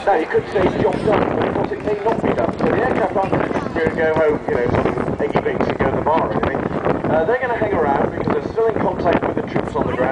Now, you could say job done, but of course it may not be done. So the aircraft aren't going to go home, you know, sort of eggy bits and go to the bar or anything. They're going to hang around because they're still in contact with the troops on the ground.